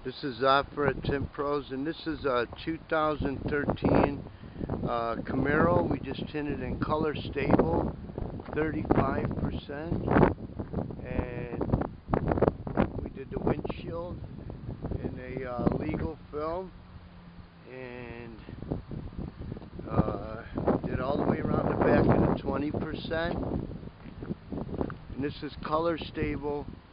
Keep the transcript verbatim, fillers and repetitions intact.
This is Zafar at Tint Pros, and this is a two thousand thirteen uh, Camaro. We just tinted in color stable, thirty-five percent, and we did the windshield in a uh, legal film, and uh, did all the way around the back in a twenty percent. And this is color stable.